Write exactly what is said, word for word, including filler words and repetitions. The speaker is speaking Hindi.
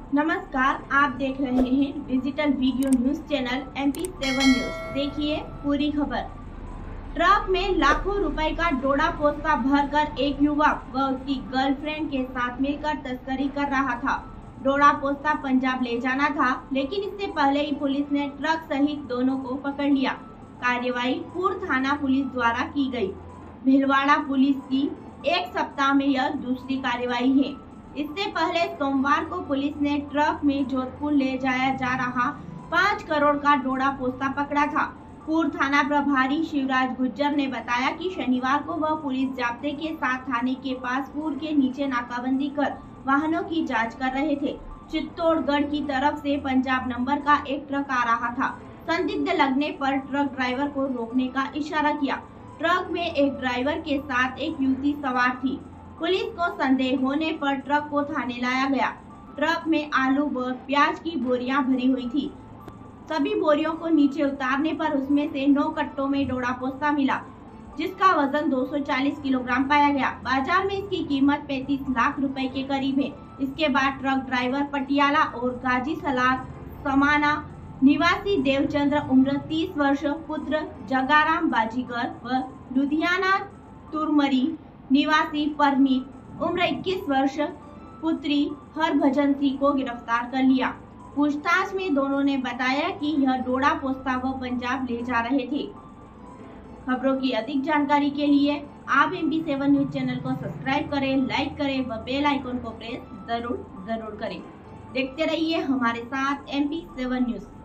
नमस्कार, आप देख रहे हैं digital video news channel M P seven news. देखिए पूरी खबर। ट्रक में लाखों रुपए का डोडा पोस्ता भरकर एक युवक व उसकी गर्लफ्रेंड के साथ मिलकर तस्करी कर रहा था। डोडा पोस्ता पंजाब ले जाना था, लेकिन इससे पहले ही पुलिस ने ट्रक सहित दोनों को पकड़ लिया। कार्यवाही पूर्व थाना पुलिस द्वारा की गई। भीलवाड़ा पुलिस की एक सप्ताह में यह दूसरी कार्यवाही है। इससे पहले सोमवार को पुलिस ने ट्रक में जोधपुर ले जाया जा रहा पाँच करोड़ का डोडा पोस्ता पकड़ा था। पूर्व थाना प्रभारी शिवराज गुज्जर ने बताया कि शनिवार को वह पुलिस जाब्ते के साथ थाने के पास पुल के नीचे नाकाबंदी कर वाहनों की जांच कर रहे थे। चित्तौड़गढ़ की तरफ से पंजाब नंबर का एक ट्रक आ रहा था। संदिग्ध लगने पर ट्रक ड्राइवर को रोकने का इशारा किया। ट्रक में एक ड्राइवर के साथ एक युवती सवार थी। पुलिस को संदेह होने पर ट्रक को थाने लाया गया। ट्रक में आलू व प्याज की बोरियां भरी हुई थी। सभी बोरियों को नीचे उतारने पर उसमें से नौ कट्टों में डोडा पोस्ता मिला, जिसका वजन दो सौ चालीस किलोग्राम पाया गया। बाजार में इसकी कीमत पैंतीस लाख रुपए के करीब है। इसके बाद ट्रक ड्राइवर पटियाला और गाजी सलार समाना निवासी देवचंद्र उम्र तीस वर्ष, पुत्र जगाराम बाजीगर व लुधियाना तुरमरी निवासी परनीत उम्र इक्कीस वर्ष, पुत्री हरभजन सिंह को गिरफ्तार कर लिया। पूछताछ में दोनों ने बताया कि यह डोडा पोस्ता वो पंजाब ले जा रहे थे। खबरों की अधिक जानकारी के लिए आप M P seven news channel को सब्सक्राइब करें, लाइक करें व बेल आइकन को प्रेस जरूर जरूर करें। देखते रहिए हमारे साथ एम पी सेवन न्यूज।